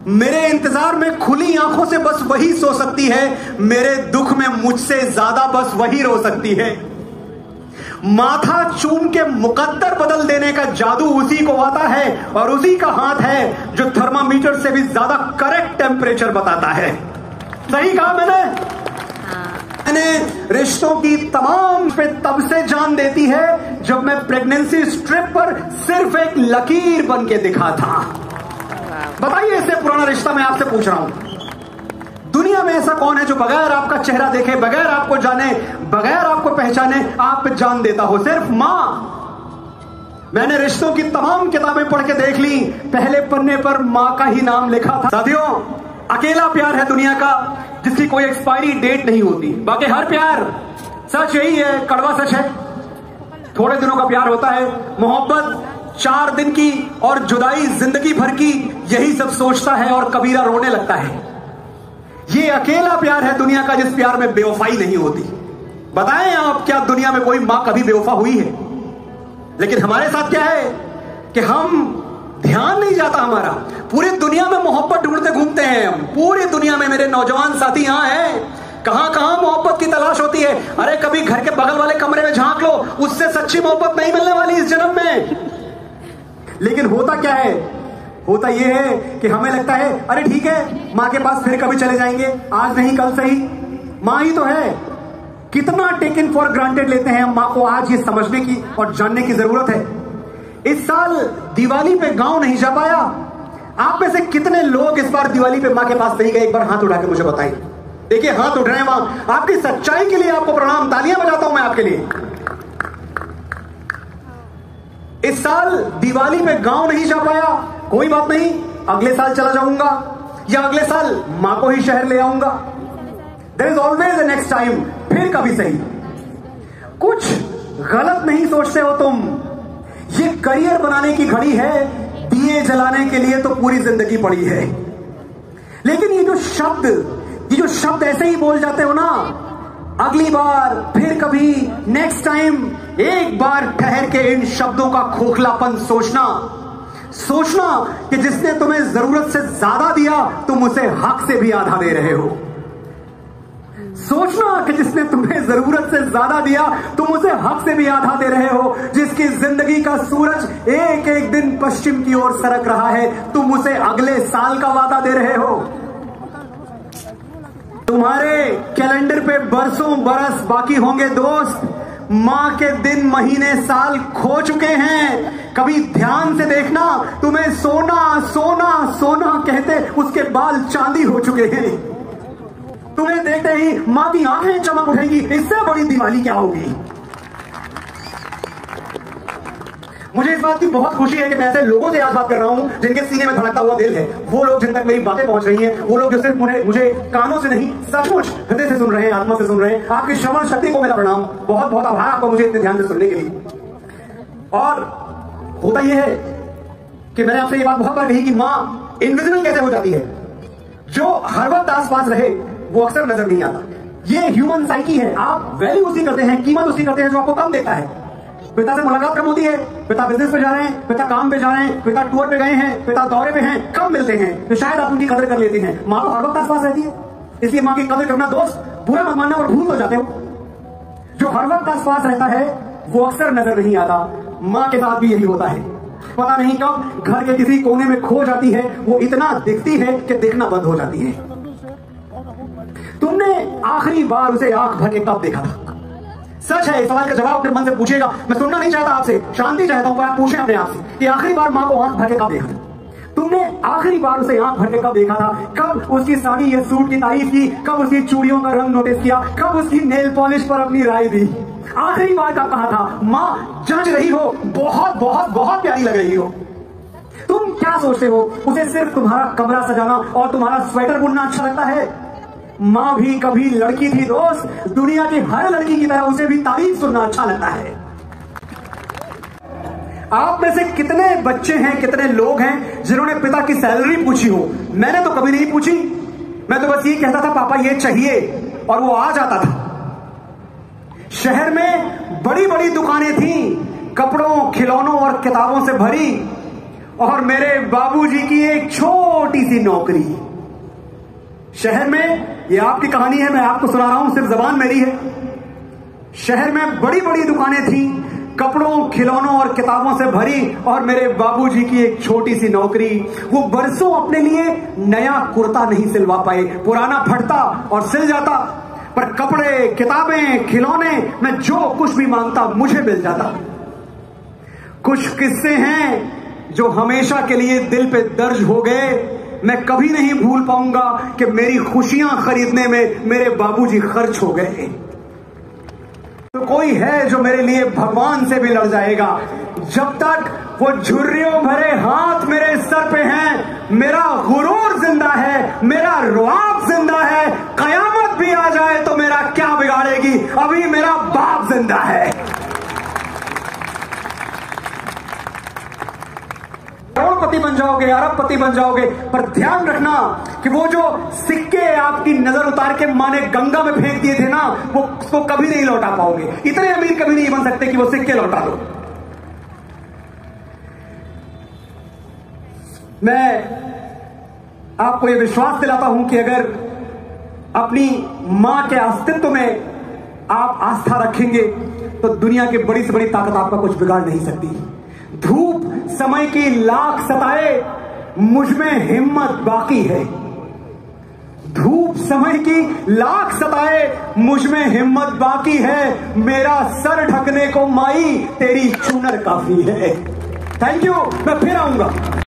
मेरे इंतजार में खुली आंखों से बस वही सो सकती है, मेरे दुख में मुझसे ज्यादा बस वही रो सकती है। माथा चूम के मुकद्दर बदल देने का जादू उसी को आता है, और उसी का हाथ है जो थर्मामीटर से भी ज्यादा करेक्ट टेम्परेचर बताता है। सही कहा मैंने? रिश्तों की तमाम पे तब से जान देती है जब मैं प्रेगनेंसी स्ट्रिप पर सिर्फ एक लकीर बन के दिखा था। बताइए, इससे पुराना रिश्ता मैं आपसे पूछ रहा हूं, दुनिया में ऐसा कौन है जो बगैर आपका चेहरा देखे, बगैर आपको जाने, बगैर आपको पहचाने आप पे जान देता हो? सिर्फ मां। मैंने रिश्तों की तमाम किताबें पढ़ के देख ली, पहले पन्ने पर मां का ही नाम लिखा था। साथियों, अकेला प्यार है दुनिया का जिसकी कोई एक्सपायरी डेट नहीं होती। बाकी हर प्यार सच यही है, कड़वा सच है, थोड़े दिनों का प्यार होता है। मोहब्बत 4 दिन की और जुदाई जिंदगी भर की, यही सब सोचता है और कबीरा रोने लगता है। ये अकेला प्यार है दुनिया का जिस प्यार में बेवफाई नहीं होती। बताएं आप, क्या दुनिया में कोई मां कभी बेवफा हुई है? लेकिन हमारे साथ क्या है कि हम ध्यान नहीं जाता हमारा, पूरी दुनिया में मोहब्बत ढूंढते घूमते हैं हम। पूरी दुनिया में मेरे नौजवान साथी यहां हैं, कहां कहां मोहब्बत की तलाश होती है। अरे कभी घर के बगल वाले कमरे में झांक लो, उससे सच्ची मोहब्बत नहीं मिलने वाली इस जन्म में। लेकिन होता क्या है? होता यह है कि हमें लगता है अरे ठीक है, मां के पास फिर कभी चले जाएंगे, आज नहीं कल सही, मां ही तो है। कितना टेकन फॉर ग्रांटेड लेते हैं हम मां को। आज ये समझने की और जानने की जरूरत है। इस साल दिवाली पे गांव नहीं जा पाया। आप में से कितने लोग इस बार दिवाली पे मां के पास नहीं गए? एक बार हाथ उठा के मुझे बताइए। देखिए, हाथ उठ रहे हैं। मां, आपकी सच्चाई के लिए आपको प्रणाम, तालियां बजाता हूं मैं आपके लिए। इस साल दिवाली पे गांव नहीं जा पाया, कोई बात नहीं, अगले साल चला जाऊंगा, या अगले साल मां को ही शहर ले आऊंगा। There is always a next time, फिर कभी सही। कुछ गलत नहीं सोचते हो तुम। ये करियर बनाने की घड़ी है, दिए जलाने के लिए तो पूरी जिंदगी पड़ी है। लेकिन ये जो शब्द ऐसे ही बोल जाते हो ना, अगली बार, फिर कभी, नेक्स्ट टाइम, एक बार ठहर के इन शब्दों का खोखलापन सोचना कि जिसने तुम्हें जरूरत से ज्यादा दिया तुम उसे हक से भी आधा दे रहे हो। सोचना कि जिसने तुम्हें जरूरत से ज्यादा दिया तुम उसे हक से भी आधा दे रहे हो। जिसकी जिंदगी का सूरज एक एक दिन पश्चिम की ओर सरक रहा है, तुम उसे अगले साल का वादा दे रहे हो। तुम्हारे कैलेंडर पे बरसों बरस बाकी होंगे दोस्त, मां के दिन महीने साल खो चुके हैं। कभी ध्यान से देखना, तुम्हें सोना सोना सोना कहते उसके बाल चांदी हो चुके हैं। तुम्हें देखते ही मां की आंखें चमक उठेंगी, इससे बड़ी दिवाली क्या होगी। मुझे इस बात की बहुत खुशी है कि मैं ऐसे लोगों से आज बात कर रहा हूं जिनके सीने में धड़कता हुआ दिल है। वो लोग जिन तक मेरी बातें पहुंच रही हैं, वो लोग जो सिर्फ मुझे कानों से नहीं सचमुच हृदय से सुन रहे हैं, आत्मा से सुन रहे हैं। आपकी श्रवण शक्ति को मेरा प्रणाम, बहुत बहुत आभार आपको मुझे इतने ध्यान से सुनने के लिए। और होता यह है कि मैंने आपसे ये बात बहुत बार कही कि मां इनविजिबल कैसे हो जाती है। जो हर वक्त आस पास रहे वो अक्सर नजर नहीं आता। ये ह्यूमन साइकी है। आप वैल्यू उसी करते हैं, कीमत उसी करते हैं जो आपको कम देता है। पिता से मुलाकात कम होती है, पिता बिजनेस पे जा रहे हैं, पिता काम पे जा रहे हैं, पिता टूर पे गए हैं, पिता दौरे पे हैं, कम मिलते हैं, तो शायद आप उनकी कदर कर लेते हैं। मां तो हर वक्त आसपास रहती है, इसलिए मां की कदर करना दोस्त बुरा मत मानना और भूल हो जाते हो। जो हर वक्त आसपास रहता है वो अक्सर नजर नहीं आता। मां के साथ भी यही होता है। पता नहीं कब घर के किसी कोने में खो जाती है, वो इतना दिखती है कि देखना बंद हो जाती है। तुमने आखिरी बार उसे आंख भर के कब देखा था? सच है, इस सवाल का जवाब अपने मन से पूछेगा। मैं सुनना नहीं चाहता आपसे, शांति चाहता हूं। आप पूछें अपने आप से कि आखिरी बार मां को आंख भर के कब देखा था? तुमने आखिरी बार उसे आंख भर के कब देखा था? कब उसकी साड़ी या सूट की तारीफ की? कब उसकी चूड़ियों का रंग नोटिस किया? कब उसकी नेल पॉलिश पर अपनी राय दी? आखिरी बार कब कहा था मां जंच रही हो, बहुत बहुत बहुत प्यारी लग रही हो? तुम क्या सोचते हो, उसे सिर्फ तुम्हारा कमरा सजाना और तुम्हारा स्वेटर बुनना अच्छा लगता है? मां भी कभी लड़की थी दोस्त। दुनिया की हर लड़की की तरह उसे भी तारीफ सुनना अच्छा लगता है। आप में से कितने बच्चे हैं, कितने लोग हैं जिन्होंने पिता की सैलरी पूछी हो? मैंने तो कभी नहीं पूछी। मैं तो बस ये कहता था पापा ये चाहिए, और वो आ जाता था। शहर में बड़ी बड़ी दुकानें थीं, कपड़ों, खिलौनों और किताबों से भरी। और मेरे बाबूजी की एक छोटी सी नौकरी। शहर में, ये आपकी कहानी है, मैं आपको सुना रहा हूं, सिर्फ जबान मेरी है। शहर में बड़ी बड़ी दुकानें थी, कपड़ों, खिलौनों और किताबों से भरी, और मेरे बाबूजी की एक छोटी सी नौकरी। वो बरसों अपने लिए नया कुर्ता नहीं सिलवा पाए, पुराना फटता और सिल जाता, पर कपड़े, किताबें, खिलौने, मैं जो कुछ भी मांगता मुझे मिल जाता। कुछ किस्से हैं जो हमेशा के लिए दिल पे दर्ज हो गए। मैं कभी नहीं भूल पाऊंगा कि मेरी खुशियां खरीदने में मेरे बाबूजी खर्च हो गए। तो कोई है जो मेरे लिए भगवान से भी लड़ जाएगा। जब तक वो झुर्रियों भरे हाथ मेरे सर पे हैं, मेरा गुरूर जिंदा है, मेरा रुआब जिंदा है। कयामत भी आ जाए तो मेरा क्या बिगाड़ेगी, अभी मेरा बाप जिंदा है। करोड़पति बन जाओगे, अरबपति बन जाओगे, पर ध्यान रखना कि वो जो सिक्के आपकी नजर उतार के माँ ने गंगा में फेंक दिए थे ना, वो उसको कभी नहीं लौटा पाओगे। इतने अमीर कभी नहीं बन सकते कि वो सिक्के लौटा दो। मैं आपको यह विश्वास दिलाता हूं कि अगर अपनी मां के अस्तित्व में आप आस्था रखेंगे तो दुनिया की बड़ी से बड़ी ताकत आपका कुछ बिगाड़ नहीं सकती। धूप समय की लाख सताए, मुझ में हिम्मत बाकी है। धूप समय की लाख सताए, मुझ में हिम्मत बाकी है। मेरा सर ढकने को माई तेरी चुनर काफी है। थैंक यू, मैं फिर आऊंगा।